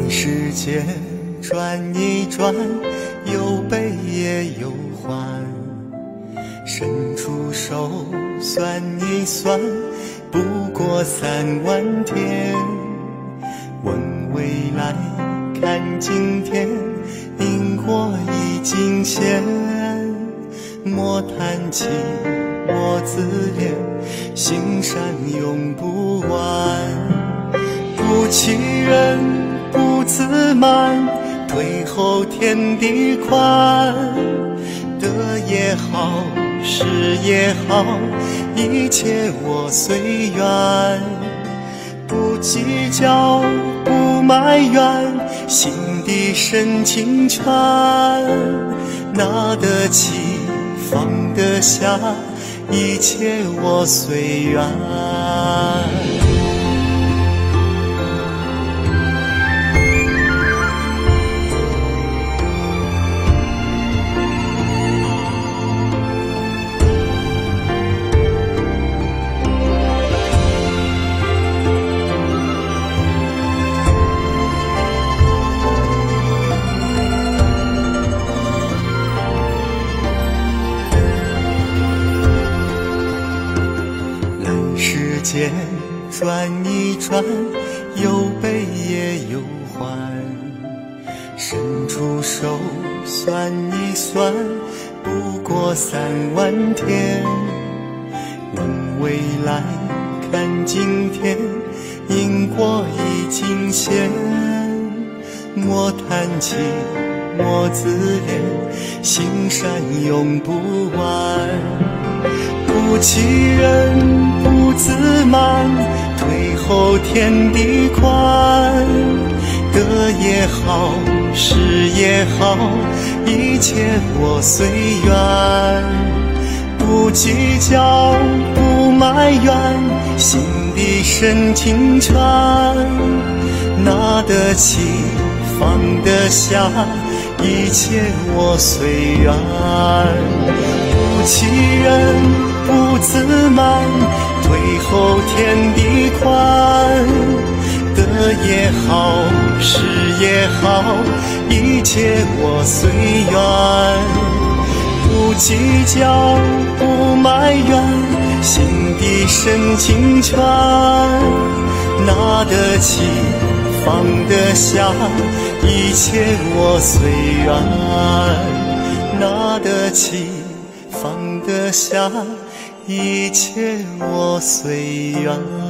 世间转一转，有悲也有欢，伸出手算一算，不过3万天。问未来看今天，因果已尽现。莫叹气，莫自怜，心善永不完。不欺人，不自满，退后天地宽。得也好，失也好，一切我随缘。不计较，不埋怨，心底深情全。拿得起，放得下，一切我随缘。间转一转，有悲也有欢。伸出手算一算，不过3万天。问未来看今天，因果已尽现。莫叹气，莫自怜，心善永不完。不欺人，不自满，退后天地宽。得也好，失也好，一切我随缘。不计较，不埋怨，心底深情全。拿得起，放得下，一切我随缘。不欺人，不自满，退后天地宽。得也好，失也好，一切我随缘。不计较，不埋怨，心底深情全。拿得起，放得下，一切我随缘。拿得起，放得下，一切我随缘。